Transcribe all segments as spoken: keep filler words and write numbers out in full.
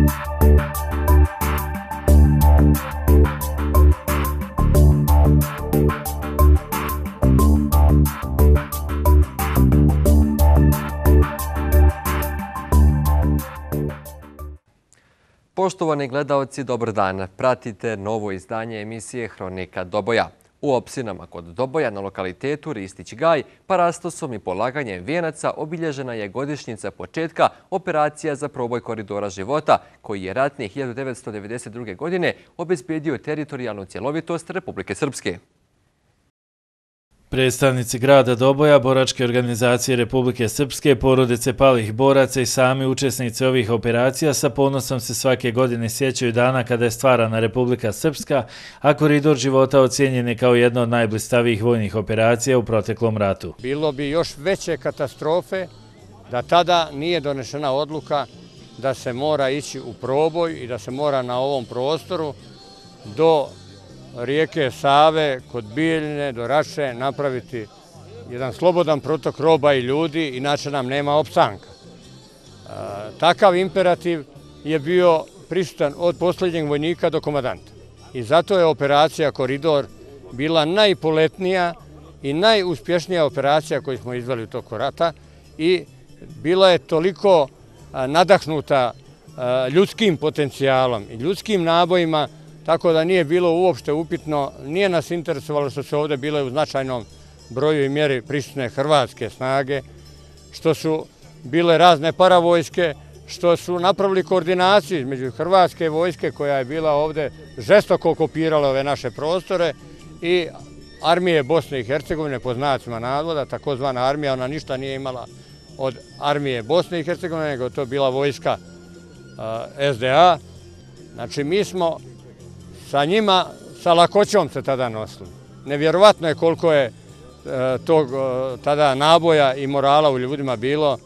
Poštovani gledaoci, dobar dan. Pratite novo izdanje emisije Hronika Doboja. U opštinama kod Doboja na lokalitetu Ristić Gaj parastosom i polaganjem vijenaca obilježena je godišnjica početka operacija za proboj koridora života, koji je ratni hiljadu devetsto devedeset druge. godine obezbijedio teritorijalnu cjelovitost Republike Srpske. Predstavnici grada Doboja, boračke organizacije Republike Srpske, porodice palih boraca i sami učesnici ovih operacija sa ponosom se svake godine sjećaju dana kada je stvarana Republika Srpska, a koridor života ocijenjen je kao jedna od najblistavijih vojnih operacija u proteklom ratu. Bilo bi još veće katastrofe da tada nije donešena odluka da se mora ići u proboj i da se mora na ovom prostoru do rijeke Save, kod Bijeljine, do Rače, napraviti jedan slobodan protok roba i ljudi, inače nam nema opstanka. Takav imperativ je bio prisutan od posljednjeg vojnika do komadanta. I zato je operacija Koridor bila najpoletnija i najuspješnija operacija koju smo izveli u toku rata i bila je toliko nadahnuta ljudskim potencijalom i ljudskim nabojima, tako da nije bilo uopšte upitno, nije nas interesovalo što su ovdje bile u značajnom broju i mjeri prisutne hrvatske snage, što su bile razne paravojske, što su napravili koordinaciju između hrvatske vojske koja je bila ovdje žestoko okupirala ove naše prostore i armije Bosne i Hercegovine pod znacima navoda, takozvana armija, ona ništa nije imala od armije Bosne i Hercegovine, nego to bila vojska S D A. Znači mi smo sa njima, sa lakoćom se tada nosili. Nevjerovatno je koliko je tog tada naboja i morala u ljudima bilo,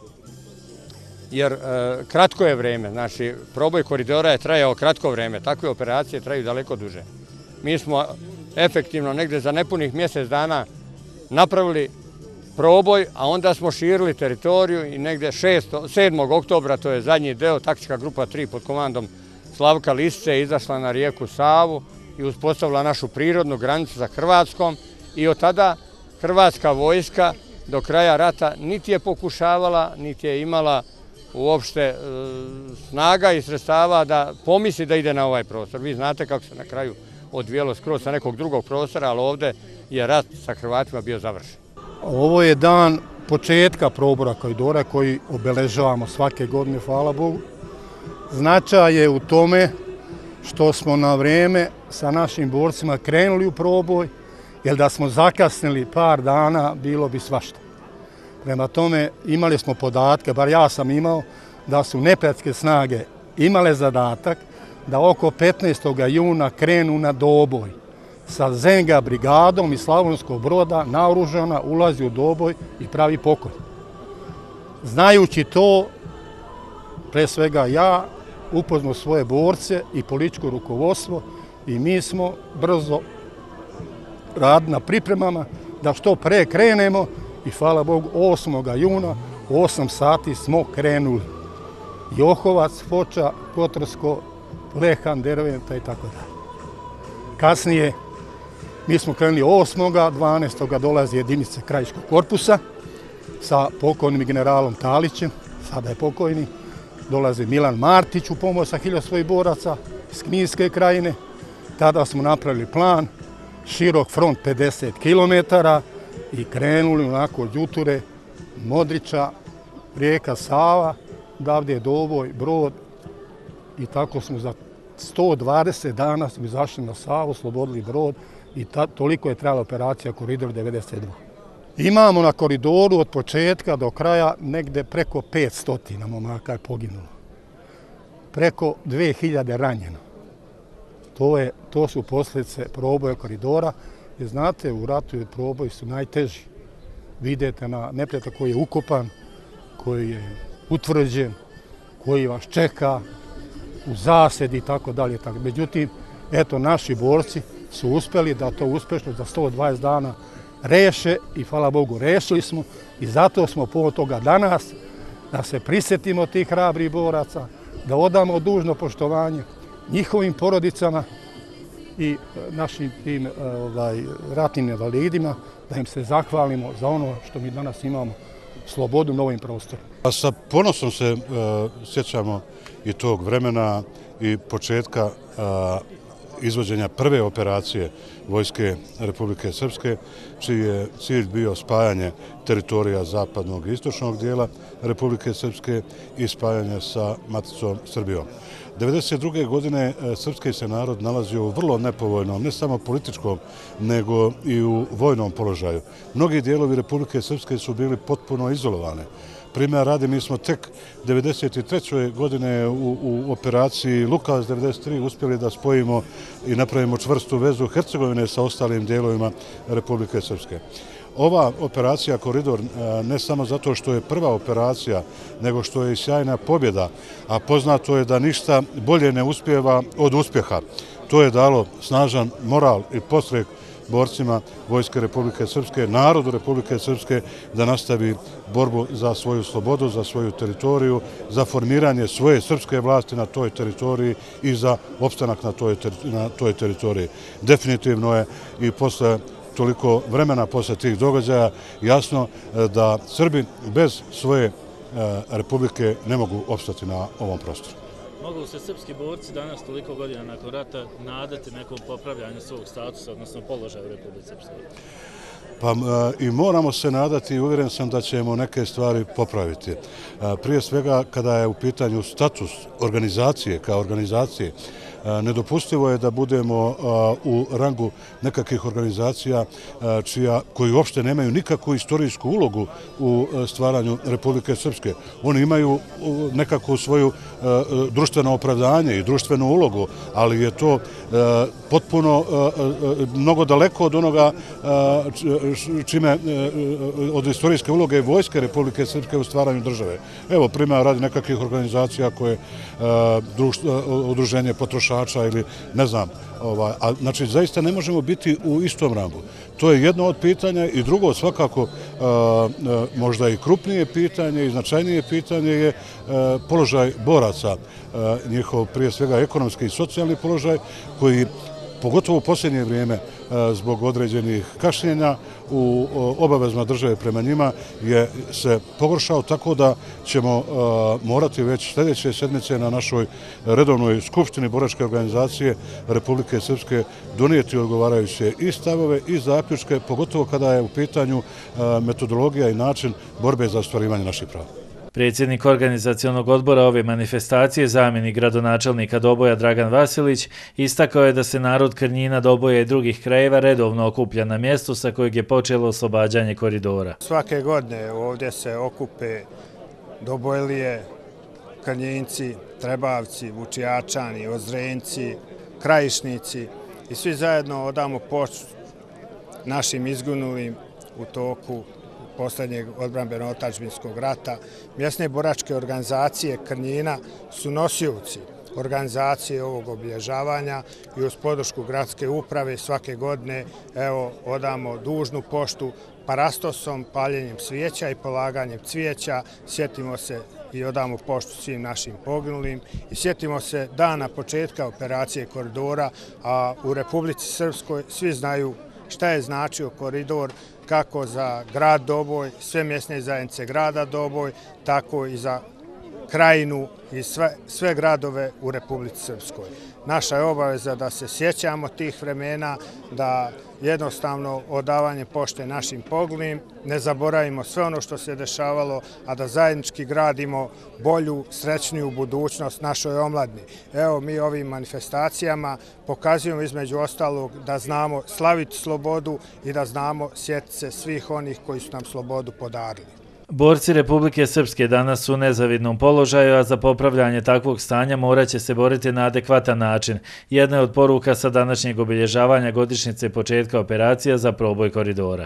jer kratko je vrijeme, znači proboj koridora je trajao kratko vrijeme, takve operacije traju daleko duže. Mi smo efektivno negdje za nepunih mjesec dana napravili proboj, a onda smo širili teritoriju i negdje sedmog oktobra, to je zadnji deo, taktička grupa tri pod komandom Slavka Lisice je izašla na rijeku Savu i uspostavila našu prirodnu granicu sa Hrvatskom i od tada hrvatska vojska do kraja rata niti je pokušavala, niti je imala uopšte snaga i sredstava da pomisli da ide na ovaj prostor. Vi znate kako se na kraju odvijelo skroz sa nekog drugog prostora, ali ovdje je rat sa Hrvatima bio završen. Ovo je dan početka probora koridora koji obeležavamo svake godine, hvala Bogu. Značaj je u tome što smo na vrijeme sa našim borcima krenuli u proboj, jer da smo zakasnili par dana, bilo bi svašta. Prema tome imali smo podatke, bar ja sam imao, da su neprijateljske snage imale zadatak da oko petnaestog juna krenu na Doboj. Sa Zenga brigadom iz Slavonskog Broda naoružana ulazi u Doboj i pravi pokolj. Znajući to, pre svega ja, upoznao svoje borce i političko rukovodstvo i mi smo brzo radili na pripremama da što pre krenemo i hvala Bogu osmog juna u osam sati smo krenuli. Johovac, Foča, Kotorsko, Lehan, Derventa i tako dalje. Kasnije mi smo krenuli osmog dvanaestog dolazi jedinice Krajiškog korpusa sa pokojnim generalom Talićem, sada je pokojni. Dolazi Milan Martić u pomoć sa hiljadu svojih boraca iz Kninske krajine. Tada smo napravili plan, širok front pedeset kilometara i krenuli onako od Juture, Modrića, rijeka Sava, davde je Doboj, Brod i tako smo za sto dvadeset dana smo izašli na Savu, oslobodili Brod i ta, toliko je trajala operacija Koridor devedeset dva. Imamo na koridoru od početka do kraja negde preko petsto momaka je poginulo. Preko dve hiljade ranjeno. To, je, to su posljedice proboja koridora. I znate, u ratu proboji su najteži. Vidite na neprijatelja koji je ukopan, koji je utvrđen, koji vas čeka u zasedi i tako dalje. Međutim, eto, naši borci su uspjeli da to uspješno za sto dvadeset dana reše i hvala Bogu rešili smo i zato smo po toga danas da se prisjetimo tih hrabrih boraca, da odamo dužno poštovanje njihovim porodicama i našim tim ovaj, ratnim invalidima, da im se zahvalimo za ono što mi danas imamo, slobodu na ovim prostorima. A sa ponosom se uh, sjećamo i tog vremena i početka uh, izvođenja prve operacije Vojske Republike Srpske, čiji je cilj bio spajanje teritorija zapadnog i istočnog dijela Republike Srpske i spajanje sa maticom Srbijom. devedeset druge godine srpski se narod nalazio u vrlo nepovoljnom, ne samo političkom, nego i u vojnom položaju. Mnogi dijelovi Republike Srpske su bili potpuno izolovane. Primjer radi, mi smo tek devedeset treće godine u, u operaciji Lukas devedeset tri uspjeli da spojimo i napravimo čvrstu vezu Hercegovine sa ostalim dijelovima Republike Srpske. Ova operacija Koridor, ne samo zato što je prva operacija, nego što je i sjajna pobjeda, a poznato je da ništa bolje ne uspjeva od uspjeha. To je dalo snažan moral i podstrek borcima Vojske Republike Srpske, narodu Republike Srpske, da nastavi borbu za svoju slobodu, za svoju teritoriju, za formiranje svoje srpske vlasti na toj teritoriji i za opstanak na toj, na toj teritoriji. Definitivno je i posle toliko vremena, posle tih događaja, jasno da Srbi bez svoje republike ne mogu opstati na ovom prostoru. Mogu se srpski borci danas, toliko godina nakon rata, nadati nekom popravljanju svog statusa, odnosno položaja u Republici Srpskoj? Pa i moramo se nadati i uvjeren sam da ćemo neke stvari popraviti. Prije svega, kada je u pitanju status organizacije kao organizacije, nedopustivo je da budemo u rangu nekakvih organizacija čija, koji uopšte nemaju nikakvu istorijsku ulogu u stvaranju Republike Srpske. Oni imaju nekakvu svoju društveno opravdanje i društvenu ulogu, ali je to potpuno mnogo daleko od onoga čime od istorijske uloge Vojske Republike Srpske u stvaranju države. Evo primjer radi nekakvih organizacija koje udruženje potrošača ili ne znam. Ovaj, a, znači, zaista ne možemo biti u istom rangu. To je jedno od pitanja i drugo svakako a, možda i krupnije pitanje i značajnije pitanje je a, položaj boraca, a, njihov prije svega ekonomski i socijalni položaj koji pogotovo u posljednje vrijeme zbog određenih kašnjenja u obavezama države prema njima je se pogoršao, tako da ćemo morati već sljedeće sedmice na našoj redovnoj skupštini boračke organizacije Republike Srpske donijeti odgovarajuće i stavove i zaključke, pogotovo kada je u pitanju metodologija i način borbe za ostvarivanje naših prava. Predsjednik organizacionog odbora ove manifestacije, zamjenik gradonačelnika Doboja Dragan Vasilić, istakao je da se narod Krnjina, Doboja i drugih krajeva redovno okuplja na mjestu sa kojeg je počelo oslobađanje koridora. Svake godine ovdje se okupe Dobojlije, Krnjinci, Trebavci, Vučijačani, Ozrenci, Krajišnici i svi zajedno odamo počast našim izginulim u toku posljednjeg odbrambeno-otadžbinskog rata. Mjesne boračke organizacije Krnjina su nosioci organizacije ovog obilježavanja i uz podršku gradske uprave svake godine evo odamo dužnu poštu parastosom, paljenjem svijeća i polaganjem cvijeća. Sjetimo se i odamo poštu svim našim poginulim i sjetimo se dana početka operacije Koridora, a u Republici Srpskoj svi znaju šta je značio koridor kako za grad Doboj, sve mjesne zajednice grada Doboj, tako i za krajinu i sve, sve gradove u Republici Srpskoj. Naša je obaveza da se sjećamo tih vremena, da jednostavno odavanje pošte našim poginulim, ne zaboravimo sve ono što se dešavalo, a da zajednički gradimo bolju, srećniju budućnost našoj omladni. Evo, mi ovim manifestacijama pokazujemo između ostalog da znamo slaviti slobodu i da znamo sjetiti se svih onih koji su nam slobodu podarili. Borci Republike Srpske danas su u nezavidnom položaju, a za popravljanje takvog stanja morat će se boriti na adekvatan način. Jedna je od poruka sa današnjeg obilježavanja godišnjice početka operacija za proboj koridora.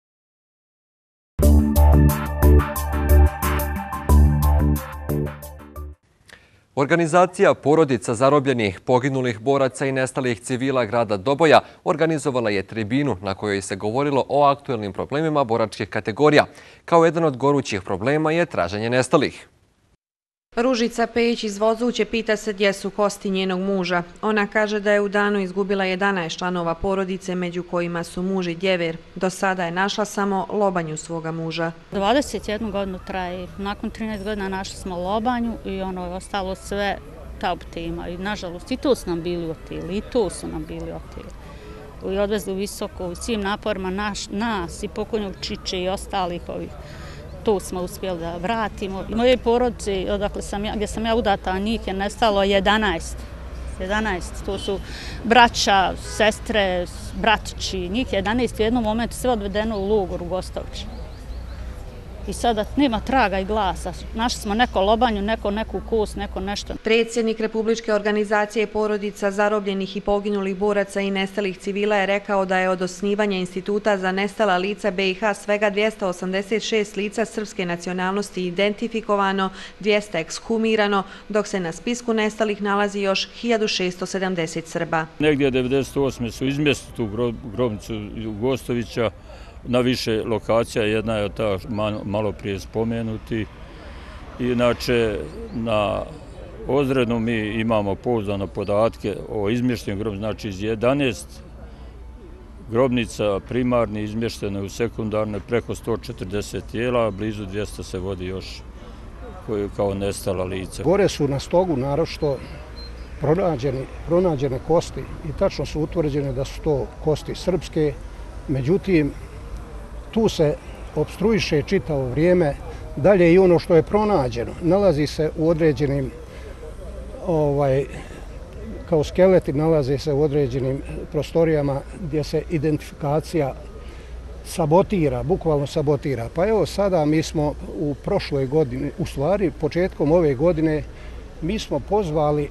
Organizacija porodica zarobljenih, poginulih boraca i nestalih civila grada Doboja organizovala je tribinu na kojoj se govorilo o aktuelnim problemima boračkih kategorija. Kao jedan od gorućih problema je traženje nestalih. Ružica Pejić iz Vozuće pita se gdje su kosti njenog muža. Ona kaže da je u danu izgubila jedanaest članova porodice, među kojima su muž i djever. Do sada je našla samo lobanju svoga muža. dvadeset jednu godinu traje. Nakon trinaest godina našli smo lobanju i ono je ostalo sve tauptima. I nažalost i tu su nam bili otili, i tu su nam bili otili. I odvezli u visoko, u svim naporima naš, nas i pokojnog Čiče i ostalih ovih. Tu smo uspjeli da vratimo. Moje porodice, odakle sam ja, gdje sam ja udata, njih je nestalo jedanaest. jedanaest, to su braća, sestre, bratići, njih jedanaest u jednom momentu sve odvedeno u logor u Gostovići. I sada nema traga i glasa. Našli smo neko lobanju, neko neku kost, neko nešto. Predsjednik Republičke organizacije porodica zarobljenih i poginulih boraca i nestalih civila je rekao da je od osnivanja Instituta za nestala lica B i H svega dvjesto osamdeset šest lica srpske nacionalnosti identifikovano, dvjesto ekshumirano, dok se na spisku nestalih nalazi još hiljadu šesto sedamdeset Srba. Negdje devedeset osme su izmjestili tu grobnicu Gostovića na više lokacija, jedna je ta malo prije spomenuti. Inače, na Ozrednu mi imamo pouzdane podatke o izmještenim grobnicama, znači iz jedanaest grobnica primarni izmještene u sekundarne preko sto četrdeset tijela, blizu dvjesto se vodi još koji kao nestala lica. Gore su na stogu naročito pronađene kosti i tačno su utvrđene da su to kosti srpske, međutim, tu se opstruiše čitavo vrijeme, dalje i ono što je pronađeno. Nalazi se u određenim, ovaj, kao skeleti, nalazi se u određenim prostorijama gdje se identifikacija sabotira, bukvalno sabotira. Pa evo sada mi smo u prošloj godini, u stvari početkom ove godine, mi smo pozvali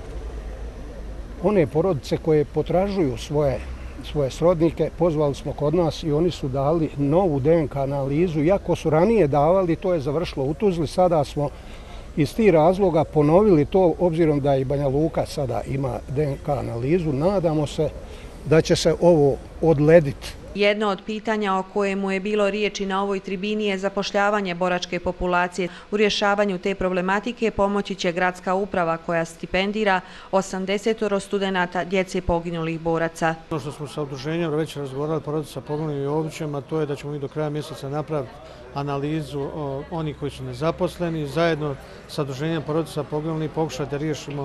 one porodice koje potražuju svoje svoje srodnike, pozvali smo kod nas i oni su dali novu D N K analizu. Iako su ranije davali, to je završilo u Tuzli, sada smo iz tih razloga ponovili to, obzirom da i Banja Luka sada ima D N K analizu. Nadamo se da će se ovo odlediti. Jedno od pitanja o kojemu je bilo riječi na ovoj tribini je zapošljavanje boračke populacije. U rješavanju te problematike pomoći će gradska uprava koja stipendira osamdeset studenata djece poginulih boraca. Ono što smo sa udruženjem već razgovarali porodica poginulim i običajima, to je da ćemo mi do kraja mjeseca napraviti analizu onih koji su nezaposleni, zajedno sa udruženjem porodica poginulih pokušati da riješimo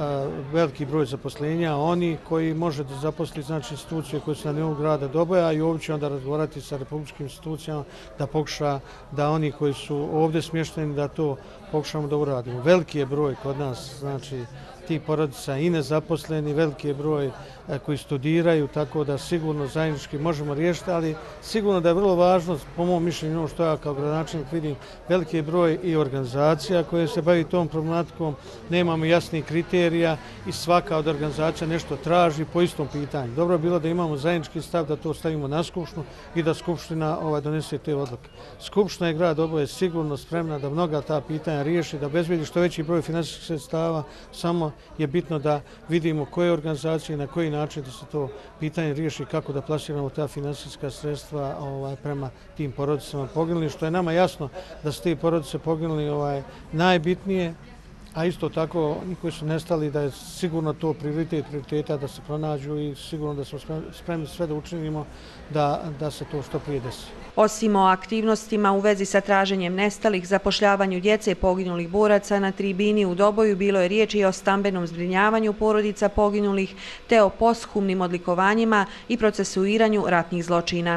veliki broj zaposlenja, oni koji može da zaposli znači institucije koje su na nivou grada Doboja i ovdje će onda razgovarati sa republičkim institucijama da pokuša da oni koji su ovdje smješteni da to pokušamo da uradimo. Veliki je broj kod nas, znači tih porodica i nezaposleni, veliki je broj koji studiraju, tako da sigurno zajednički možemo riješiti, ali sigurno da je vrlo važno, po mom mišljenju, ono što ja kao gradonačelnik vidim, veliki je broj i organizacija koje se bavi tom problematikom, nemamo jasnih kriterija i svaka od organizacija nešto traži po istom pitanju. Dobro je bilo da imamo zajednički stav da to stavimo na Skupštinu i da Skupština ovaj, donese te odluke. Skupština i grad Doboje je sigurno spremna da mnoga ta pitanja riješi, da obezbedi što veći broj finansijskih sredstava, samo je bitno da vidimo koje organizacije i na koji način da se to pitanje riješi, kako da plasiramo ta finansijska sredstva ovaj, prema tim porodicama poginulih, što je nama jasno da su te porodice poginuli ovaj, najbitnije, a isto tako oni koji su nestali da je sigurno to prioritet prioriteta da se pronađu i sigurno da smo spremni sve da učinimo da, da se to što prije desi. Osim o aktivnostima u vezi sa traženjem nestalih, zapošljavanju djece poginulih boraca na tribini u Doboju bilo je riječi i o stambenom zbrinjavanju porodica poginulih te o posthumnim odlikovanjima i procesuiranju ratnih zločina.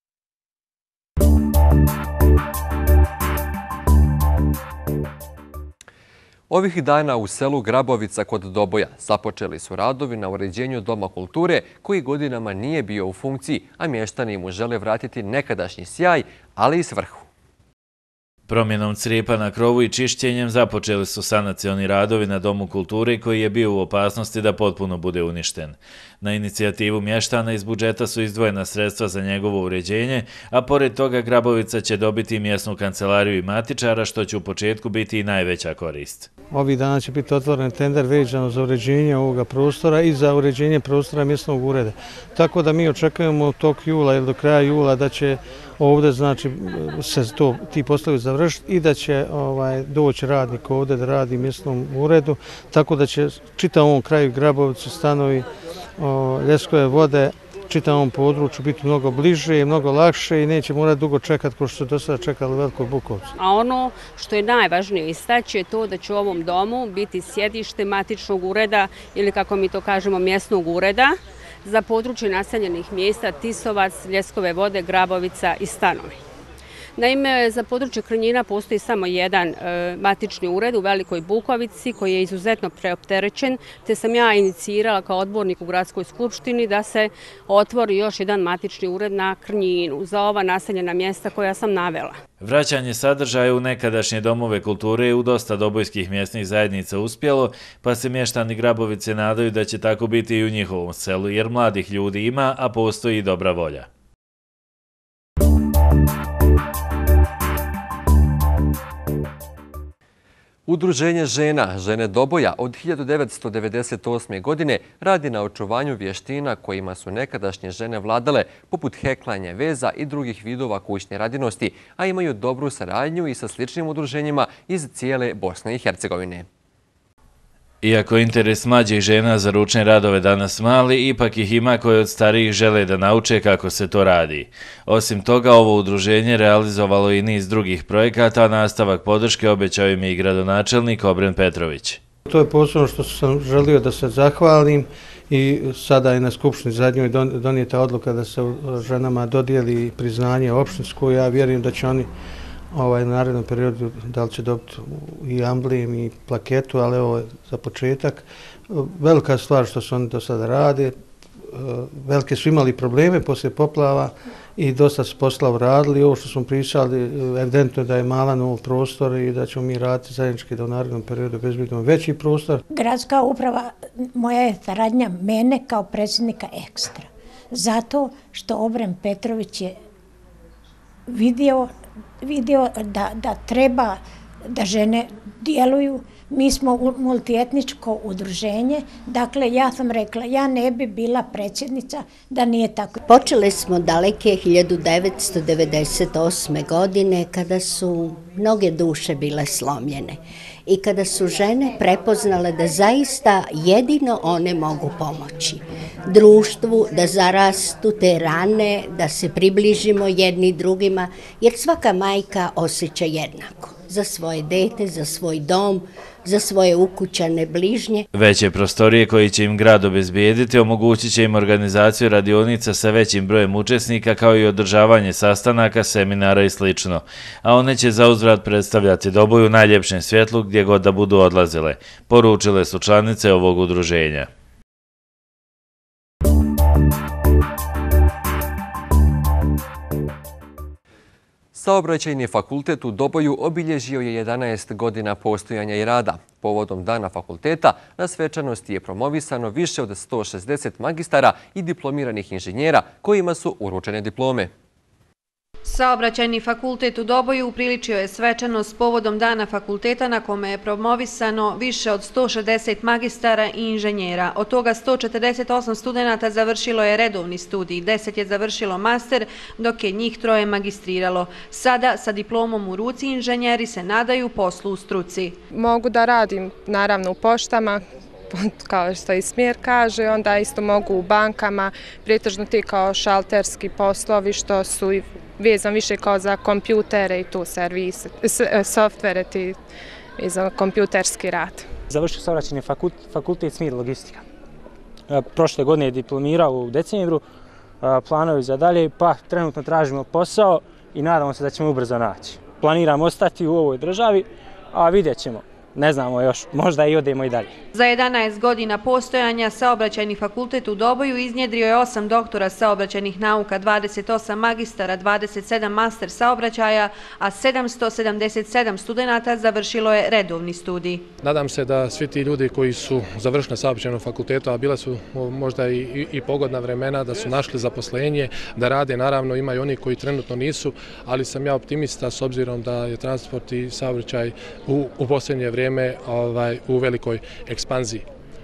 Ovih dana u selu Grabovica kod Doboja započeli su radovi na uređenju Doma kulture koji godinama nije bio u funkciji, a mještani mu žele vratiti nekadašnji sjaj, ali i svrhu. Promjenom crijepa na krovu i čišćenjem započeli su sanacioni radovi na Domu kulture koji je bio u opasnosti da potpuno bude uništen. Na inicijativu mještana iz budžeta su izdvojena sredstva za njegovo uređenje, a pored toga Grabovica će dobiti mjesnu kancelariju i matičara, što će u početku biti i najveća korist. Ovih dana će biti otvoren tender vezano za uređenje ovoga prostora i za uređenje prostora mjesnog ureda. Tako da mi očekujemo tok jula ili do kraja jula da će ovdje znači, se to, ti poslovi završiti. završiti i da će ovaj, doći radnik ovdje da radi u mjesnom uredu, tako da će čitavom ovom kraju Grabovcu, stanovi, o, Ljeskove vode, čitavom području biti mnogo bliže i mnogo lakše i neće morati dugo čekati kao što su do sada čekali u Velikoj Bukovcu. A ono što je najvažnije istaći je to da će u ovom domu biti sjedište matičnog ureda ili kako mi to kažemo mjesnog ureda za područje naseljenih mjesta Tisovac, Ljeskove vode, Grabovica i Stanovi. Naime, za područje Krnjina postoji samo jedan e, matični ured u Velikoj Bukovici koji je izuzetno preopterećen, te sam ja inicirala kao odbornik u Gradskoj skupštini da se otvori još jedan matični ured na Krnjinu za ova naseljena mjesta koja sam navela. Vraćanje sadržaja u nekadašnje domove kulture je u dosta dobojskih mjesnih zajednica uspjelo, pa se mještani Grabovice nadaju da će tako biti i u njihovom selu, jer mladih ljudi ima, a postoji i dobra volja. Udruženje žena, žene Doboja, od hiljadu devetsto devedeset osme. godine radi na očuvanju vještina kojima su nekadašnje žene vladale, poput heklanja veza i drugih vidova kućne radinosti, a imaju dobru saradnju i sa sličnim udruženjima iz cijele Bosne i Hercegovine. Iako interes mlađih žena za ručne radove danas mali, ipak ih ima koje od starijih žele da nauče kako se to radi. Osim toga, ovo udruženje realizovalo i niz drugih projekata, a nastavak podrške obećao im je i gradonačelnik Obren Petrović. To je posebno što sam želio da se zahvalim i sada je na Skupštini zadnjoj donijeta odluka da se ženama dodijeli priznanje opštinsko. Ja vjerujem da će oni ovaj, u narednom periodu da li će dobiti i amblem i plaketu, ali ovo je za početak. Velika stvar što su oni do sada rade, velike su imali probleme poslije poplava i dosta su posla uradili. Ovo što smo pričali, evidentno da je mala novo prostor i da ćemo mi raditi zajednički da u narednom periodu bezbjedno veći prostor. Gradska uprava moja je saradnja mene kao predsjednika ekstra. Zato što Obren Petrović je vidio vidio da, da treba da žene djeluju. Mi smo multietničko udruženje, dakle ja sam rekla ja ne bi bila predsjednica da nije tako. Počeli smo daleke hiljadu devetsto devedeset osme. godine kada su mnoge duše bile slomljene i kada su žene prepoznale da zaista jedino one mogu pomoći društvu, da zarastu te rane, da se približimo jedni drugima, jer svaka majka osjeća jednako za svoje dete, za svoj dom, za svoje ukućane bližnje. Veće prostorije koji će im grad obezbijediti omogućit će im organizaciju radionica sa većim brojem učesnika kao i održavanje sastanaka, seminara i sl. A one će za uzvrat predstavljati Doboju u najljepšem svjetlu gdje god da budu odlazile, poručile su članice ovog udruženja. Saobraćajni fakultet u Doboju obilježio je jedanaest godina postojanja i rada. Povodom Dana fakulteta na svečanosti je promovisano više od sto šezdeset magistara i diplomiranih inženjera kojima su uručene diplome. Saobraćajni fakultet u Doboju upriličio je svečanost povodom Dana fakulteta na kome je promovisano više od sto šezdeset magistara i inženjera. Od toga sto četrdeset osam studenata završilo je redovni studij, deset je završilo master, dok je njih troje magistriralo. Sada sa diplomom u ruci inženjeri se nadaju poslu u struci. Mogu da radim naravno u poštama, kao što i smjer kaže, onda isto mogu u bankama, pretežno ti kao šalterski poslovi što su vezan više kao za kompjutere i tu servise, softvere ti i za kompjuterski rad. Završio saobraćajni fakultet smjer logistika. Prošle godine je diplomirao u decembru, planovi za dalje, pa trenutno tražimo posao i nadamo se da ćemo ubrzo naći. Planiramo ostati u ovoj državi, a vidjet ćemo. Ne znamo još, možda i odemo i dalje. Za jedanaest godina postojanja Saobraćajni fakultet u Doboju iznjedrio je osam doktora saobraćajnih nauka, dvadeset osam magistara, dvadeset sedam master saobraćaja, a sedamsto sedamdeset sedam studenata završilo je redovni studij. Nadam se da svi ti ljudi koji su završili na Saobraćajnom fakultetu, a bila su možda i, i, i pogodna vremena, da su našli zaposlenje, da rade, naravno ima i oni koji trenutno nisu, ali sam ja optimista s obzirom da je transport i saobraćaj u, u posljednje vrijeme Ovaj, u velikoj ekspanziji.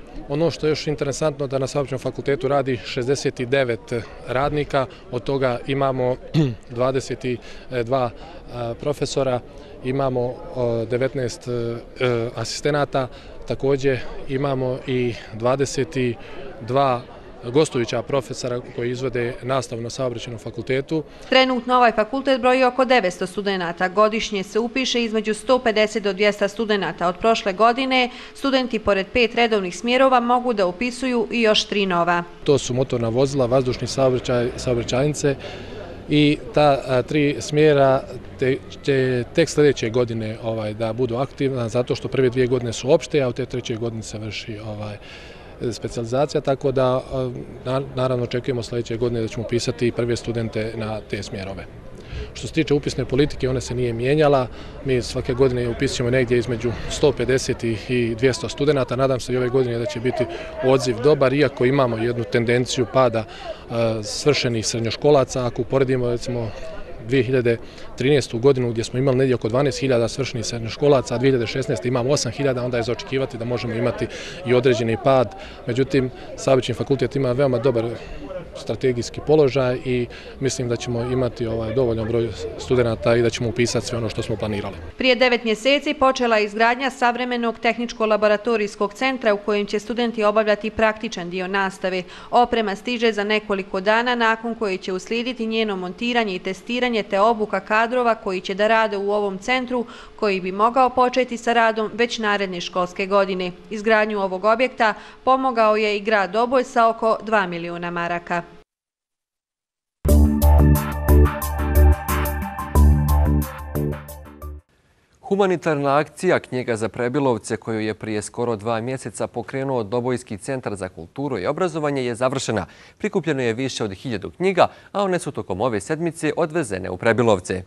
Ono što je još interesantno da na Saobraćajnom fakultetu radi šezdeset devet radnika, od toga imamo dvadeset dva profesora, imamo devetnaest asistenata, također imamo i dvadeset dva gostujuća profesora koji izvode nastavu na Saobraćajnom fakultetu. Trenutno ovaj fakultet broji oko devetsto studenata. Godišnje se upiše između sto pedeset do dvjesto studenata. Od prošle godine studenti pored pet redovnih smjerova mogu da upisuju i još tri nova. To su motorna vozila, vazdušni saobraćaj, saobraćajnice i ta tri smjera će tek sljedeće godine da budu aktivna, zato što prve dvije godine su opšte, a u te treće godine se vrši specijalizacija, tako da naravno očekujemo sljedeće godine da ćemo upisati prve studente na te smjerove. Što se tiče upisne politike, ona se nije mijenjala. Mi svake godine upisujemo negdje između sto pedeset i dvjesto studenta. Nadam se i ove godine da će biti odziv dobar, iako imamo jednu tendenciju pada svršenih srednjoškolaca. Ako uporedimo recimo dvije hiljade trinaestu godinu gdje smo imali negdje oko dvanaest hiljada svršenih srednjoškolaca, a dvije hiljade šesnaeste imamo osam hiljada, onda je za očekivati da možemo imati i određeni pad. Međutim, Saobraćajni fakultet ima veoma dobar strategijski položaj i mislim da ćemo imati dovoljan broj studenata i da ćemo upisati sve ono što smo planirali. Prije devet mjeseci počela je izgradnja savremenog tehničko-laboratorijskog centra u kojem će studenti obavljati praktičan dio nastave. Oprema stiže za nekoliko dana, nakon koje će uslijediti njeno montiranje i testiranje te obuka kadrova koji će da rade u ovom centru, koji bi mogao početi sa radom već naredne školske godine. Izgradnju ovog objekta pomogao je i grad Doboj sa oko dva miliona maraka. Humanitarna akcija Knjiga za Prebilovce, koju je prije skoro dva mjeseca pokrenuo Dobojski centar za kulturu i obrazovanje, je završena. Prikupljeno je više od hiljadu knjiga, a one su tokom ove sedmice odvezene u Prebilovce.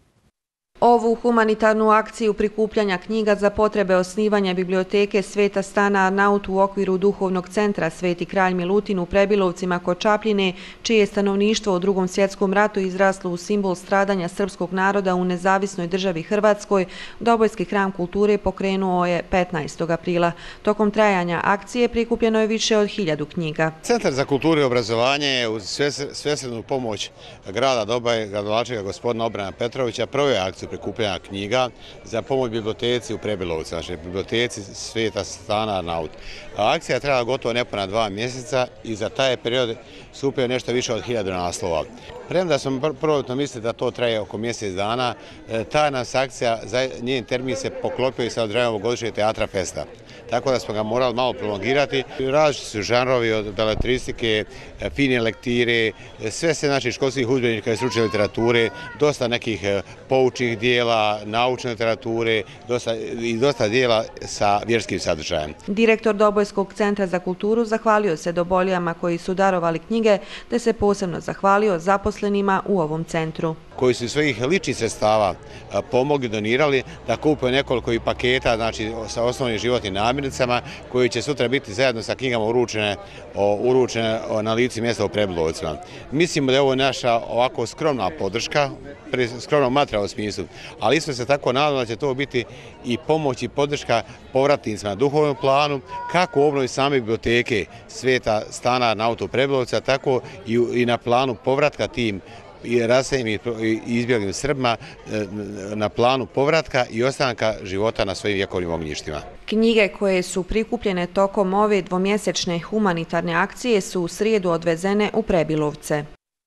Ovu humanitarnu akciju prikupljanja knjiga za potrebe osnivanja biblioteke Sveta Stana Arnaut u okviru duhovnog centra Sveti kralj Milutin u Prebilovcima kod Čapljine, čije je stanovništvo u Drugom svjetskom ratu izraslo u simbol stradanja srpskog naroda u nezavisnoj državi Hrvatskoj, Dobojski hram kulture pokrenuo je petnaestog aprila. Tokom trajanja akcije prikupljeno je više od hiljadu knjiga. Centar za kulturu i obrazovanje je uz svesrednu pomoć grada Doboja, gradonačelnika gospodina Obrana Petrovića, proveo akciju prikupljanja knjiga za pomoć biblioteci u Prebilovcu, znači biblioteci Sveta Stana Arnaut. Akcija je trajala gotovo nepuna dva mjeseca i za taj period skupio nešto više od hiljadu naslova. Premda smo prvotno mislili da to traje oko mjesec dana, ta nas akcija, njen termin se poklopio i sa određenom ovogodišnjeg teatra festa. Tako da smo ga morali malo prolongirati. Različiti su žanrovi od beletristike, fine lektire, sve se znači školskih udžbenika i stručne literature, dosta nekih poučnih dijela, naučne literature i dosta dijela sa vjerskim sadržajem. Direktor Dobojskog centra za kulturu zahvalio se Doboljama koji su darovali knjige, te se posebno zahvalio zaposlenima u ovom centru. Koji su iz svojih ličnih sredstava pomogli, donirali da kupuju nekoliko i paketa, znači sa osnovnim životnim namirnicama, koji će sutra biti zajedno sa knjigama uručene, uručene na licu mjesta u Prebilovcima. Mislimo da je ovo naša ovako skromna podrška, skromnog materijalnog smislu, ali isto se tako nadamo da će to biti i pomoć i podrška povratnicima na duhovnom planu, kako u obnovi same biblioteke Sveta Stana Arnaut u Prebilovca, tako i na planu povratka tim i raseljenim i izbjeglim Srbima na planu povratka i ostanka života na svojim vjekovnim ognjištima. Knjige koje su prikupljene tokom ove dvomjesečne humanitarne akcije su u srijedu odvezene u Prebilovce.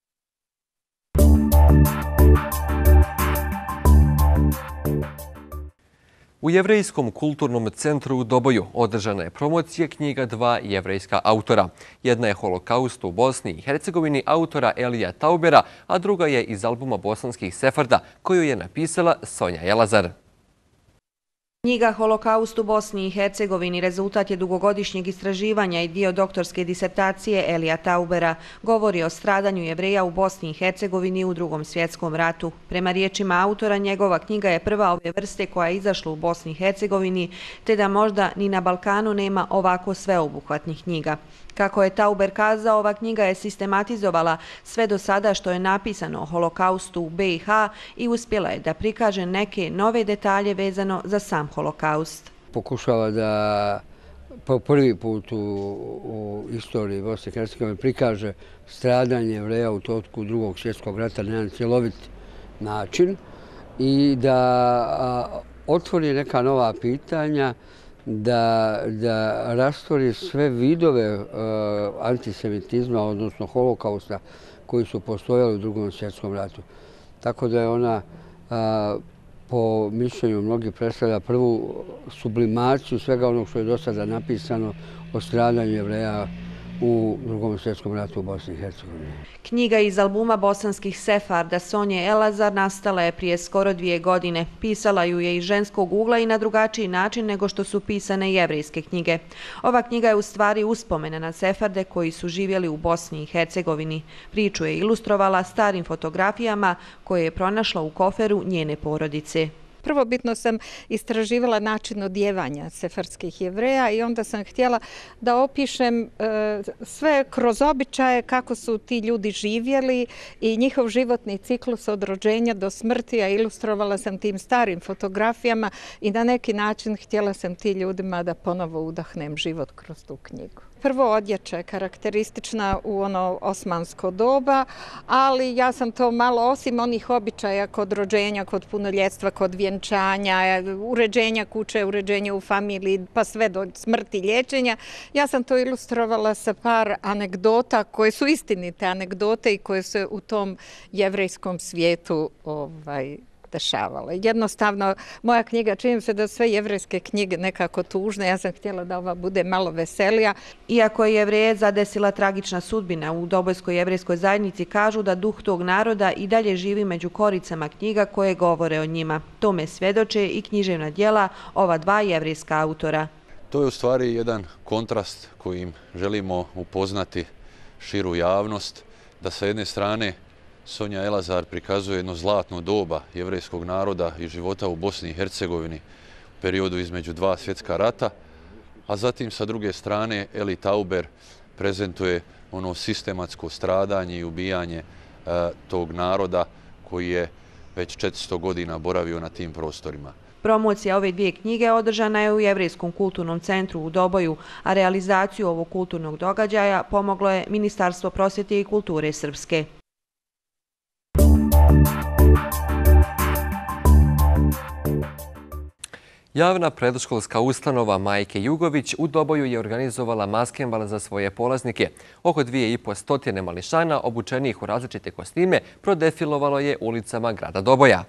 U Jevrejskom kulturnom centru u Doboju održana je promocija knjiga dva jevrejska autora. Jedna je Holokaust u Bosni i Hercegovini autora Elija Taubera, a druga je iz albuma bosanskih sefarda koju je napisala Sonja Jelazar. Knjiga Holokaust u Bosni i Hercegovini rezultat je dugogodišnjeg istraživanja i dio doktorske disertacije Elija Taubera. Govori o stradanju Jevreja u Bosni i Hercegovini u Drugom svjetskom ratu. Prema riječima autora, njegova knjiga je prva ove vrste koja je izašla u Bosni i Hercegovini, te da možda ni na Balkanu nema ovako sveobuhvatnih knjiga. Kako je Tauber kazao, ova knjiga je sistematizovala sve do sada što je napisano o Holokaustu u B i H i uspjela je da prikaže neke nove detalje vezano za sam Holokaust. Pokušava da po prvi put u, u istoriji Bosne i Hercegovine prikaže stradanje Jevreja u toku drugog svjetskog rata na jedan cjelovit način i da a, otvori neka nova pitanja, da, da rastvori sve vidove uh, antisemitizma, odnosno holokausta koji su postojali u drugom svjetskom ratu. Tako da je ona uh, po mišljenju mnogih predstavlja prvu sublimaciju svega onog što je do sada napisano o stradanju Jevreja u drugom svjetskom ratu u Bosni i Hercegovini. Knjiga iz albuma bosanskih sefarda Sonje Elazar nastala je prije skoro dvije godine. Pisala ju je iz ženskog ugla i na drugačiji način nego što su pisane jevrejske knjige. Ova knjiga je u stvari uspomena na sefarde koji su živjeli u Bosni i Hercegovini. Priču je ilustrovala starim fotografijama koje je pronašla u koferu njene porodice. Prvobitno sam istraživala način odjevanja sefardskih Jevreja i onda sam htjela da opišem e, sve kroz običaje kako su ti ljudi živjeli i njihov životni ciklus od rođenja do smrti, a ilustrovala sam tim starim fotografijama i na neki način htjela sam ti ljudima da ponovo udahnem život kroz tu knjigu. Prvo, odjeća je karakteristična u ono osmansko doba, ali ja sam to malo, osim onih običaja kod rođenja, kod punoljetstva, kod vjenčanja, uređenja kuće, uređenja u familiji, pa sve do smrti, liječenja, ja sam to ilustrovala sa par anegdota koje su istinite anegdote i koje se u tom jevrejskom svijetu ovaj, dešavale. Jednostavno, moja knjiga, čini se da sve jevrejske knjige nekako tužne, ja sam htjela da ova bude malo veselija. Iako je Jevreje zadesila tragična sudbina, u Dobojskoj jevrejskoj zajednici kažu da duh tog naroda i dalje živi među koricama knjiga koje govore o njima. Tome svjedoče i književna djela ova dva jevrejska autora. To je u stvari jedan kontrast kojim želimo upoznati širu javnost, da sa jedne strane Sonja Elazar prikazuje jedno zlatno doba jevrejskog naroda i života u Bosni i Hercegovini u periodu između dva svjetska rata, a zatim sa druge strane Eli Tauber prezentuje ono sistematsko stradanje i ubijanje e, tog naroda koji je već četiristo godina boravio na tim prostorima. Promocija ove dvije knjige održana je u Jevrejskom kulturnom centru u Doboju, a realizaciju ovog kulturnog događaja pomoglo je Ministarstvo prosvjete i kulture Srpske. Javna predškolska ustanova Majke Jugović u Doboju je organizovala maskenbal za svoje polaznike. Oko dvije i po stotine mališana obučenih u različite kostime prodefilovalo je ulicama grada Doboja.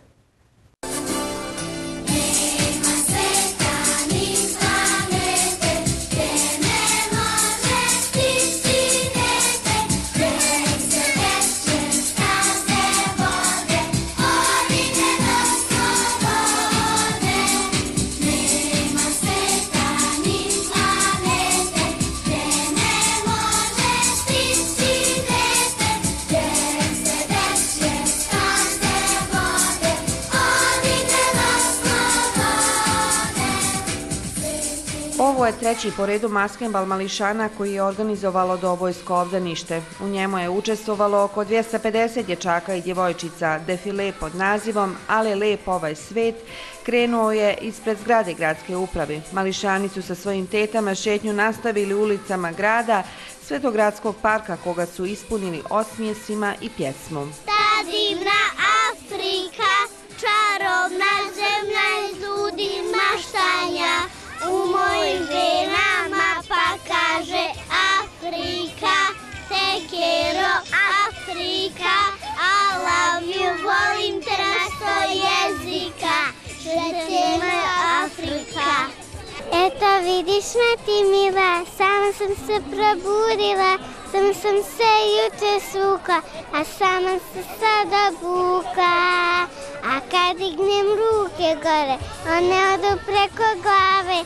Ovo je treći po redu maskenbal mališana koji je organizovalo Dobojsko obdanište. U njemu je učestvovalo oko dvjesto pedeset dječaka i djevojčica. Defile pod nazivom Ale lep ovaj svet krenuo je ispred zgrade gradske uprave. Mališani su sa svojim tetama šetnju nastavili ulicama grada sve do gradskog parka koga su ispunili osmijesima i pjesmom. Ta divna Afrika, čarobna zemlja iz ludih maštanja, u mojim venama pa kaže Afrika, tekero Afrika, I love you, volim te na sto jezika, žetema Afrika. Eto vidiš me ti mila, sama sam se probudila, sam sam se juče svukla, a sama se sada buka. A kad dignem ruke gore, one odu preko glave.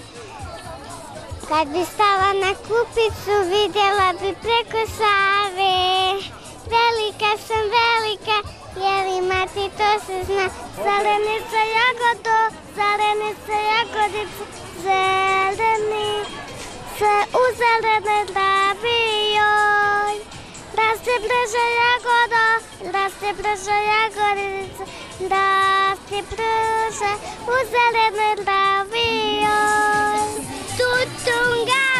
Kad bi stala na kupicu, vidjela bi preko Save. Velika sam velika, jeli mati to se zna. Zelenica jagodo, zelenica jagodica, zeleni se u zelene davi joj. Raste brže jagodo, raste brže jagodica, raste brže u zelene davi joj. Tutunga!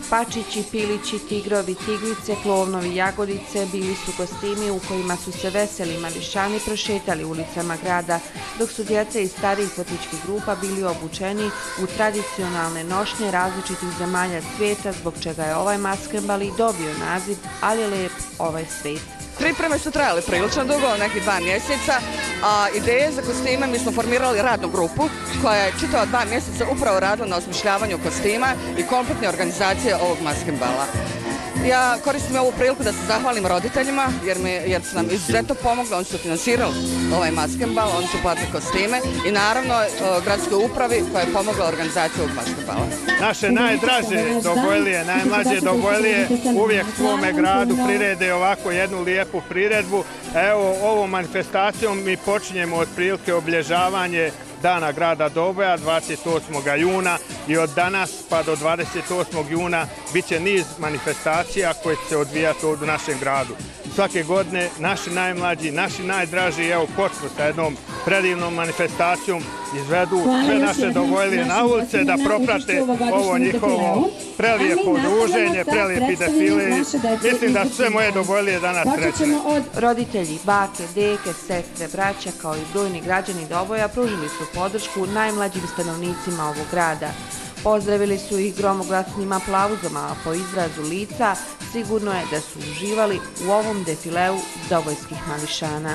Pačići, pilići, tigrovi, tigrice, klovnovi, jagodice bili su kostimi u kojima su se veseli mališani prošetali ulicama grada, dok su djeca iz starijih etničkih grupa bili obučeni u tradicionalne nošnje različitih zemalja svijeta, zbog čega je ovaj maskembal i dobio naziv Ali je lep ovaj svijet. Pripreme su trajale prilično dugo, nekih dva mjeseca, a ideje za kostime mi smo formirali radnu grupu koja je čitava dva mjeseca upravo radila na osmišljavanju kostima i kompletne organizacije ovog maskembala. Ja koristim ovu priliku da se zahvalim roditeljima jer, mi, jer su nam izuzetno pomogli, oni su finansirali ovaj maskembal, oni su platili kostime i naravno gradskoj upravi koja je pomogla organizaciju ovog maskembala. Naše najdraže dobojlije, najmlađe dobojlije uvijek svome gradu prirede ovako jednu lijepu priredbu. Evo, ovom manifestacijom mi počinjemo otprilike obilježavanje Dana grada Doboja dvadeset osmog juna i od danas pa do dvadeset osmog juna bit će niz manifestacija koje će se odvijati ovdje u našem gradu. Svake godine naši najmlađi, naši najdraži, evo počnu sa jednom predivnom manifestacijom, izvedu sve naše dobojlije na ulice da proprate ovo njihovo prelijepo druženje, prelijepi defile. Mislim da sve moje dobojlije danas srećne. Roditelji, bake, deke, sestre, braća kao i brojni građani Doboja pružili su podršku najmlađim stanovnicima ovog grada. Pozdravili su ih gromoglasnim aplauzom, a po izrazu lica sigurno je da su uživali u ovom defileu dobojskih mališana.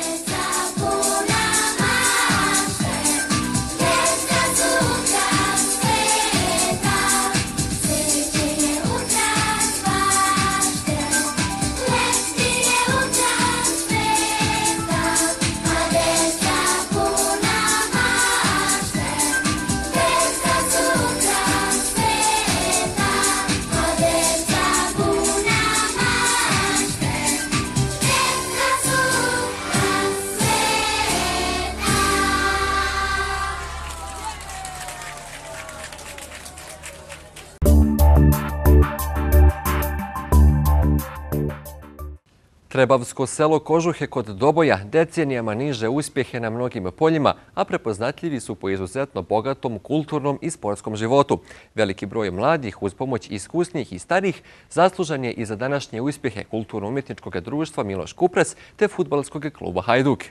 Trebavsko selo Kožuhe kod Doboja decenijama niže uspjehe na mnogim poljima, a prepoznatljivi su po izuzetno bogatom kulturnom i sportskom životu. Veliki broj mladih uz pomoć iskusnijih i starih zaslužan je i za današnje uspjehe kulturno-umjetničkog društva Miloš Kupres te fudbalskog kluba Hajduk.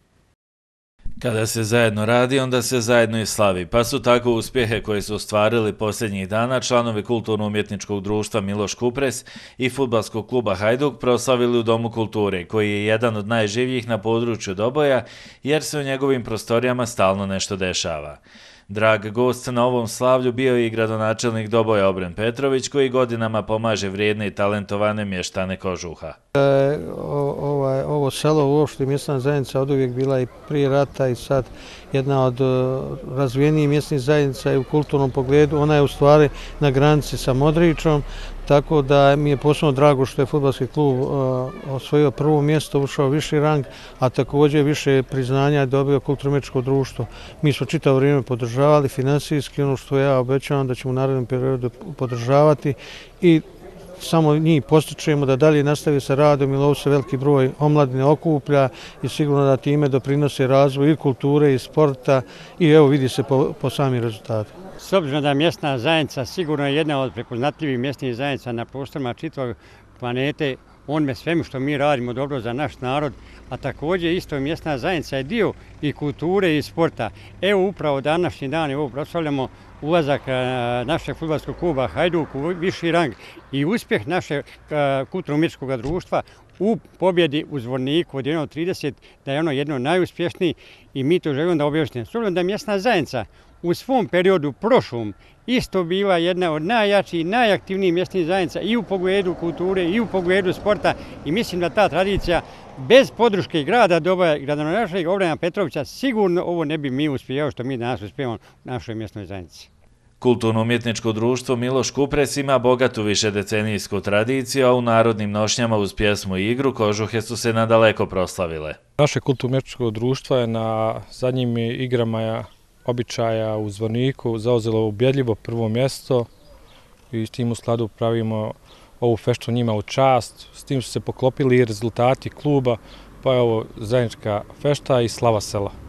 Kada se zajedno radi, onda se zajedno i slavi, pa su tako uspjehe koje su ostvarili posljednjih dana članovi kulturno-umjetničkog društva Miloš Kupres i fudbalskog kluba Hajduk proslavili u Domu kulture, koji je jedan od najživljih na području Doboja, jer se u njegovim prostorijama stalno nešto dešava. Drag gost na ovom slavlju bio je i gradonačelnik Doboja Obren Petrović, koji godinama pomaže vrijedne i talentovane mještane Kožuha. E, o, ovaj, ovo selo uopšte mjesna zajednica od uvijek bila i prije rata i sad jedna od razvijenijih mjesnih zajednica i u kulturnom pogledu. Ona je u stvari na granici sa Modričom, tako da mi je posebno drago što je fudbalski klub uh, osvojio prvo mjesto, ušao viši rang, a također više priznanja je dobio kulturno-umjetničko društvo. Mi smo čitavo vrijeme podržavali finansijski, ono što ja obećavam da ćemo u narednom periodu podržavati i samo njih postičemo da dalje nastavi sa radom, jer ovo se veliki broj omladine okuplja i sigurno da time doprinose razvoju i kulture i sporta i evo vidi se po, po samim rezultatima. S obzirom da mjesna zajednica sigurno je jedna od prepoznatljivih mjesnih zajednica na prostorima čitavog planete, onome svemu što mi radimo dobro za naš narod, a također isto mjesna zajednica je dio i kulture i sporta. Evo upravo današnji dan evo proslavljamo ulazak našeg fudbalskog kluba Hajduk u viši rang i uspjeh našeg kulturno-umjetničkog društva u pobjedi u Zvorniku od jedan od trideset, da je ono jedno najuspješniji i mi to želimo da objašnjamo. S obzirom da je mjesna zajednica u svom periodu prošlom isto bila jedna od najjačih i najaktivnijih mjesnih zajednica i u pogledu kulture i u pogledu sporta i mislim da ta tradicija bez podrške grada Doboja i gradonačelnika Obrena Petrovića sigurno ovo ne bi mi uspjeli što mi danas uspijemo u našoj mjesnoj zajednici. Kulturno-umjetničko društvo Miloš Kupres ima bogatu višedecenijsku tradiciju, a u narodnim nošnjama uz pjesmu i igru Kožuhe su se nadaleko proslavile. Naše kulturno-umjetničko društvo je na zadnjim igrama običaja u Zvorniku zauzelo ubjedljivo prvo mjesto i s tim u skladu pravimo ovu feštu njima u čast. S tim su se poklopili i rezultati kluba, pa je ovo zajednička fešta i slava sela.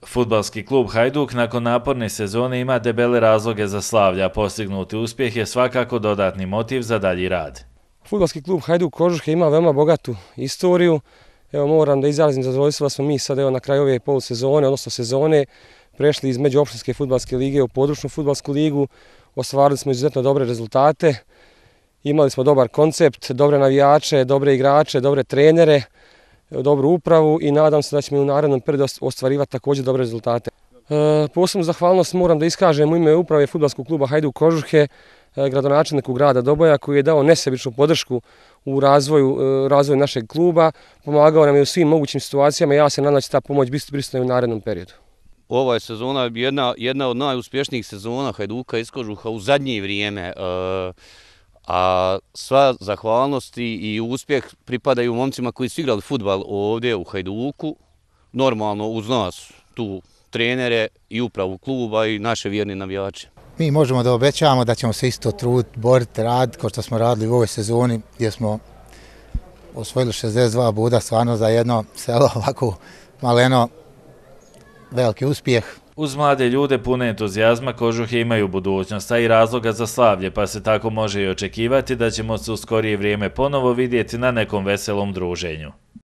Fudbalski klub Hajduk nakon naporne sezone ima debele razloge za slavlje, a postignuti uspjeh je svakako dodatni motiv za dalji rad. Fudbalski klub Hajduk Kožuhe ima veoma bogatu istoriju. Evo, moram da izrazim zadovoljstvo da smo mi sad evo, na kraju ove polusezone, odnosno sezone, prešli iz međuopštinske fudbalske lige u područnu fudbalsku ligu. Ostvarili smo izuzetno dobre rezultate. Imali smo dobar koncept, dobre navijače, dobre igrače, dobre trenere, dobru upravu i nadam se da ćemo u narednom periodu ostvarivati također dobre rezultate. E, posebnu zahvalnost moram da iskažem u ime uprave Fudbalskog kluba Hajduk Kožuhe, gradonačelniku grada Doboja koji je dao nesebičnu podršku u razvoju, razvoju našeg kluba, pomagao nam je u svim mogućim situacijama i ja se nadam da će ta pomoć biti prisutna u narednom periodu. Ova je sezona jedna, jedna od najuspješnijih sezona Hajduka iz Kožuha u zadnje vrijeme, a sva zahvalnosti i uspjeh pripadaju momcima koji su igrali fudbal ovdje u Hajduku, normalno uz nas tu trenere i upravu kluba i naše vjerne navijače. Mi možemo da obećamo da ćemo se isto truditi, boriti, raditi kao što smo radili u ovoj sezoni gdje smo osvojili šezdeset dva boda, stvarno za jedno selo ovako maleno veliki uspjeh. Uz mlade ljude pune entuzijazma Kožuhe imaju budućnost, a i razloga za slavlje, pa se tako može i očekivati da ćemo se u skorije vrijeme ponovo vidjeti na nekom veselom druženju.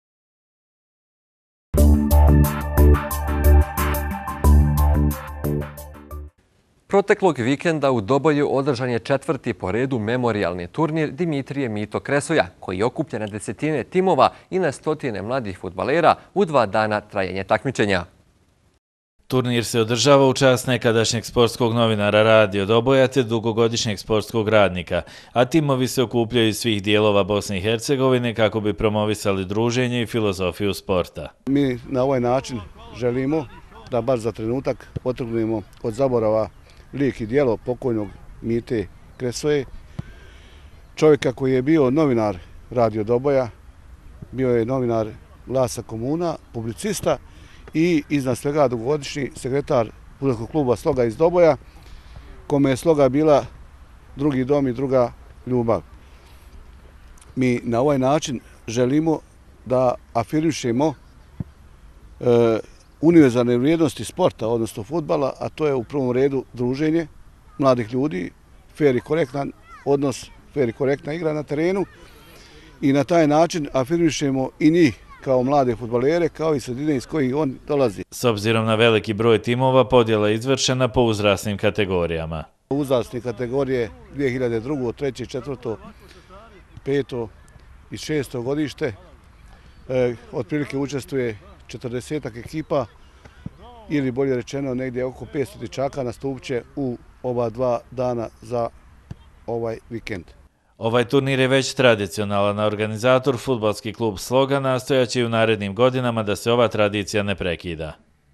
Proteklog vikenda u Doboju održan je četvrti po redu memorijalni turnir Dimitrije Mito Kresoja, koji okuplja na desetine timova i na stotine mladih fudbalera u dva dana trajanja takmičenja. Turnir se održava u čast nekadašnjeg sportskog novinara Radio Doboja te dugogodišnjeg sportskog radnika, a timovi se okupljaju iz svih dijelova Bosne i Hercegovine kako bi promovisali druženje i filozofiju sporta. Mi na ovaj način želimo da baš za trenutak otrgnemo od zaborava lik i djelo pokojnog Mite Kresoje, čovjeka koji je bio novinar Radio Doboja, bio je novinar Glasa komuna, publicista i iznad svega dugogodišnji sekretar fudbalskog kluba Sloga iz Doboja, kome je Sloga bila drugi dom i druga ljubav. Mi na ovaj način želimo da afirmišemo e, univerzalne vrijednosti sporta, odnosno fudbala, a to je u prvom redu druženje mladih ljudi, fer i korektan odnos, fer i korektna igra na terenu i na taj način afirmišemo i njih kao mlade fudbalere, kao i sredine iz kojih on dolazi. S obzirom na veliki broj timova, podjela je izvršena po uzrasnim kategorijama. Uzrasne kategorije dvije hiljade drugo, treće, četvrto, peto i šesto godište. E, otprilike učestvuje četrdesetak ekipa ili bolje rečeno negdje oko petsto dječaka nastupit će u ova dva dana za ovaj vikend. Ovaj turnir je već tradicionalan, a organizator Fudbalski klub Sloga nastojaće i u narednim godinama da se ova tradicija ne prekida.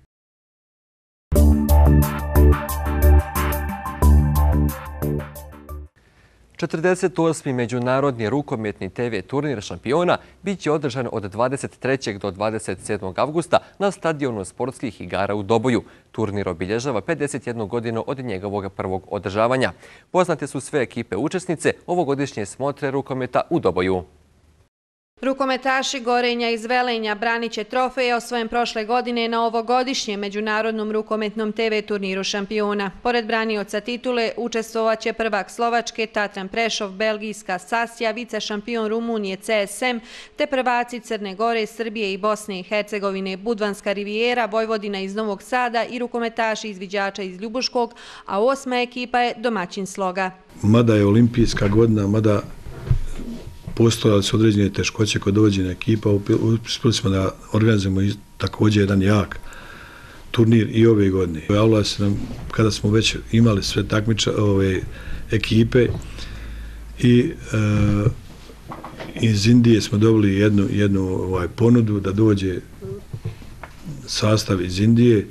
četrdeset osmi Međunarodni rukometni te ve turnir šampiona bit će održan od dvadeset trećeg do dvadeset sedmog avgusta na stadionu sportskih igara u Doboju. Turnir obilježava pedeset jednu godinu od njegovog prvog održavanja. Poznate su sve ekipe učesnice ovogodišnje smotre rukometa u Doboju. Rukometaši Gorenja iz Velenja branit će trofeje osvojen prošle godine na ovogodišnjem Međunarodnom rukometnom te ve turniru šampiona. Pored branioca titule učestvovaće prvak Slovačke, Tatran Prešov, Belgijska Sasja, vice šampion Rumunije ce es em, te prvaci Crne Gore, Srbije i Bosne i Hercegovine, Budvanska Rivijera, Vojvodina iz Novog Sada i rukometaši izviđača iz Ljubuškog, a osma ekipa je domaćin Sloga. Mada je olimpijska godina, mada postojali su određene teškoće kod dovođenja ekipa, uspjeli smo da organizujemo također jedan jak turnir i ove godine. Javila se nam kada smo već imali sve takmiča, ove ekipe i e, iz Indije smo dobili jednu, jednu ovaj, ponudu da dođe sastav iz Indije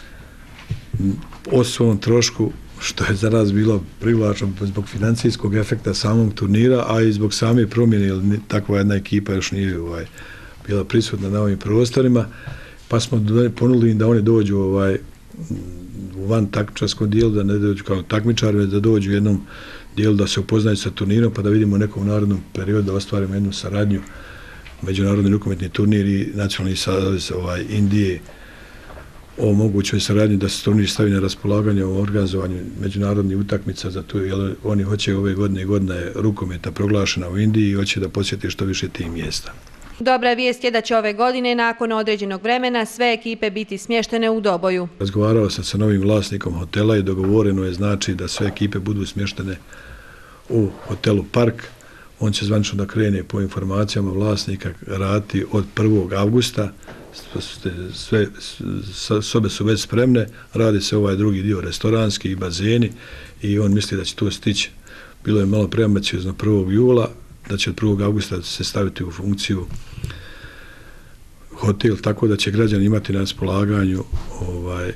o svom trošku, što je za nas bilo privlačno zbog financijskog efekta samog turnira, a i zbog same promjene, jer takva jedna ekipa još nije ovaj, bila prisutna na ovim prostorima, pa smo ponudili im da oni dođu ovaj, u van takmičarskom dijelu, da ne dođu kao takmičari, da dođu u jednom dijelu da se upoznaju sa turnirom, pa da vidimo u nekom narodnom periodu da ostvarimo jednu saradnju, Međunarodni rukometni turnir i nacionalni savez ovaj, Indije o mogućoj saradnji da se turnir stavi na raspolaganje o organizovanju međunarodnih utakmica za to, jer oni hoće ove godine, godina je rukometa proglašena u Indiji i hoće da posjeti što više tih mjesta. Dobra vijest je da će ove godine, nakon određenog vremena, sve ekipe biti smještene u Doboju. Razgovarao sam sa novim vlasnikom hotela i dogovoreno je znači da sve ekipe budu smještene u hotelu Park. On će zvanično da krene po informacijama vlasnika raditi od prvog avgusta. Sve sobe su već spremne, radi se ovaj drugi dio restoranski i bazeni i on misli da će to stići. Bilo je malo preambiciozno prvog jula, da će od prvog avgusta se staviti u funkciju hotel, tako da će građani imati na raspolaganju ovaj,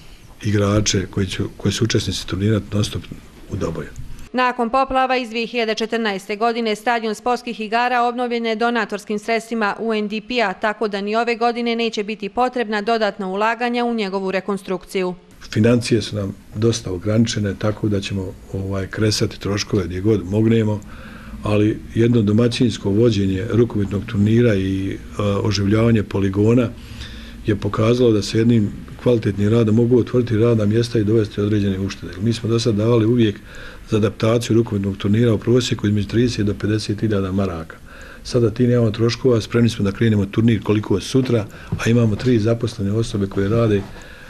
igrače koji, će, koji su učesnici turnira non stop u Doboju. Nakon poplava iz dvije hiljade četrnaeste. godine stadion sportskih igara obnovljen je donatorskim sredstvima U N D P-a, tako da ni ove godine neće biti potrebna dodatna ulaganja u njegovu rekonstrukciju. Financije su nam dosta ograničene, tako da ćemo ovaj, kresati troškove gdje god mognemo, ali jedno domaćinsko vođenje rukometnog turnira i a, oživljavanje poligona je pokazalo da se jednim kvalitetnim radom mogu otvoriti radna mjesta i dovesti određene uštede. Mi smo do sad davali uvijek za adaptaciju rukometnog turnira u prosjeku između trideset do pedeset hiljada maraka. Sada ti nemamo troškova, spremni smo da krenemo turnir koliko je sutra, a imamo tri zaposlene osobe koje rade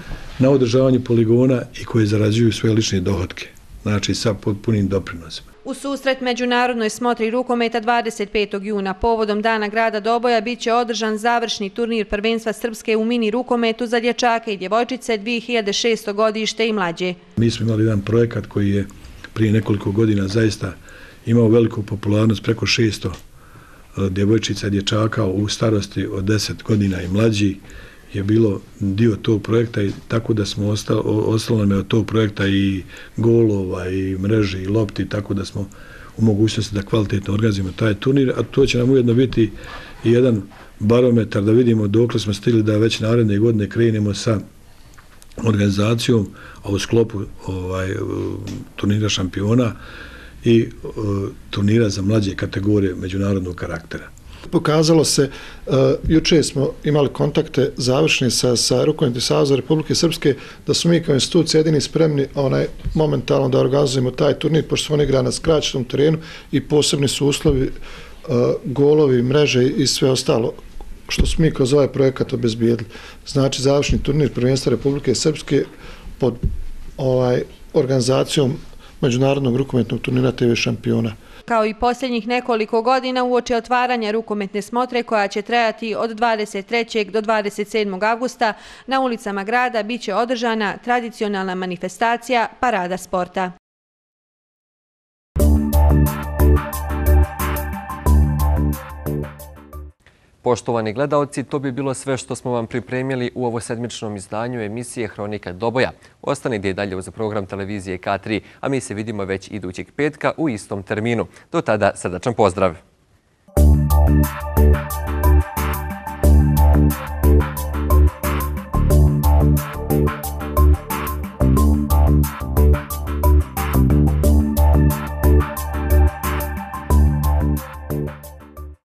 na održavanju poligona i koje zarađuju svoje lične dohotke, znači sa potpunim doprinosima. U susret međunarodnoj smotri rukometa dvadeset petog juna povodom Dana grada Doboja bit će održan završni turnir prvenstva Srpske u mini rukometu za dječake i djevojčice dvije hiljade šesto. godište i mlađe. Mi smo imali jedan projekat koji je prije nekoliko godina zaista imao veliku popularnost, preko šesto djevojčica i dječaka u starosti od deset godina i mlađi je bilo dio tog projekta i tako da smo ostali, ostalo nam je od tog projekta i golova i mreže i lopti, tako da smo u mogućnosti da kvalitetno organizujemo taj turnir, a to će nam ujedno biti i jedan barometar da vidimo dokle smo stigli da već naredne godine krenemo sa organizacijom, a u sklopu ovaj, turnira šampiona i uh, turnira za mlađe kategorije međunarodnog karaktera. Pokazalo se, uh, juče smo imali kontakte završni sa, sa Rukometnim savezom Republike Srpske, da su mi kao institucija jedini spremni onaj, momentalno da organizujemo taj turnir, pošto oni igra na skraćenom terenu i posebni su uslovi, uh, golovi, mreže i sve ostalo što smo mi kroz ovaj projekat obezbijedili. Znači, završni turnir prvenstva Republike Srpske pod ovaj, organizacijom Međunarodnog rukometnog turnira T V šampiona. Kao i posljednjih nekoliko godina uoči otvaranja rukometne smotre koja će trajati od dvadeset trećeg do dvadeset sedmog avgusta na ulicama grada bit će održana tradicionalna manifestacija Parada sporta. Poštovani gledaoci, to bi bilo sve što smo vam pripremili u ovosedmičnom izdanju emisije Hronika Doboja. Ostanite i dalje uz program televizije K tri, a mi se vidimo već idućeg petka u istom terminu. Do tada srdačan pozdrav!